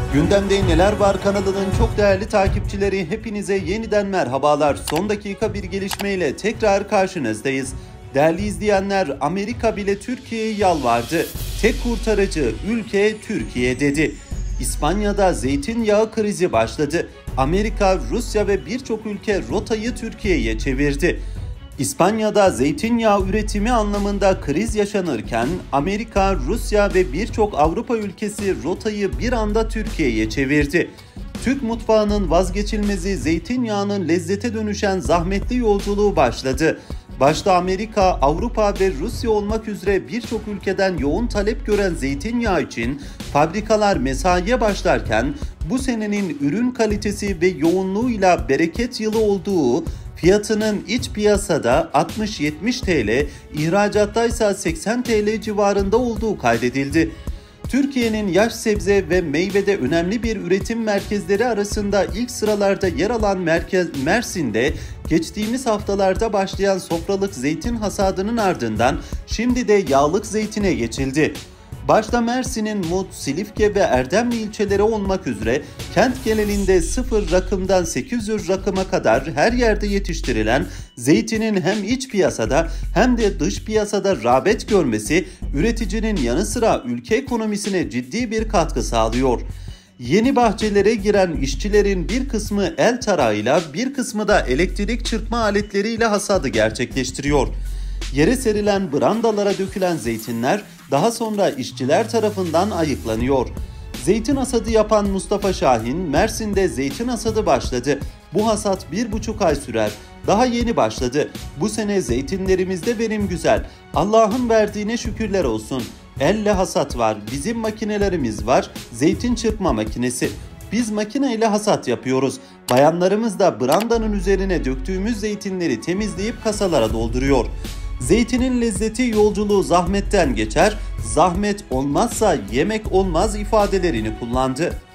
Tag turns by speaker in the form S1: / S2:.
S1: Gündemde Neler Var kanalının çok değerli takipçileri, hepinize yeniden merhabalar. Son dakika bir gelişmeyle tekrar karşınızdayız. Değerli izleyenler, Amerika bile Türkiye'ye yalvardı. Tek kurtarıcı ülke Türkiye dedi. İspanya'da zeytinyağı krizi başladı. Amerika, Rusya ve birçok ülke rotayı Türkiye'ye çevirdi. İspanya'da zeytinyağı üretimi anlamında kriz yaşanırken Amerika, Rusya ve birçok Avrupa ülkesi rotayı bir anda Türkiye'ye çevirdi. Türk mutfağının vazgeçilmezi zeytinyağının lezzete dönüşen zahmetli yolculuğu başladı. Başta Amerika, Avrupa ve Rusya olmak üzere birçok ülkeden yoğun talep gören zeytinyağı için fabrikalar mesaiye başlarken bu senenin ürün kalitesi ve yoğunluğuyla bereket yılı olduğu, fiyatının iç piyasada 60-70 TL, ihracatta ise 80 TL civarında olduğu kaydedildi. Türkiye'nin yaş sebze ve meyvede önemli bir üretim merkezleri arasında ilk sıralarda yer alan Mersin'de geçtiğimiz haftalarda başlayan sofralık zeytin hasadının ardından şimdi de yağlık zeytine geçildi. Başta Mersin'in Mut, Silifke ve Erdemli ilçeleri olmak üzere kent genelinde 0 rakımdan 800 rakıma kadar her yerde yetiştirilen zeytinin hem iç piyasada hem de dış piyasada rağbet görmesi üreticinin yanı sıra ülke ekonomisine ciddi bir katkı sağlıyor. Yeni bahçelere giren işçilerin bir kısmı el tarağıyla, bir kısmı da elektrik çırpma aletleriyle hasadı gerçekleştiriyor. Yere serilen brandalara dökülen zeytinler daha sonra işçiler tarafından ayıklanıyor. Zeytin hasadı yapan Mustafa Şahin, Mersin'de zeytin hasadı başladı. Bu hasat 1,5 ay sürer. Daha yeni başladı. Bu sene zeytinlerimizde verim güzel. Allah'ın verdiğine şükürler olsun. Elle hasat var, bizim makinelerimiz var, zeytin çırpma makinesi. Biz makineyle hasat yapıyoruz. Bayanlarımız da brandanın üzerine döktüğümüz zeytinleri temizleyip kasalara dolduruyor. Zeytinin lezzeti yolculuğu zahmetten geçer, zahmet olmazsa yemek olmaz ifadelerini kullandı.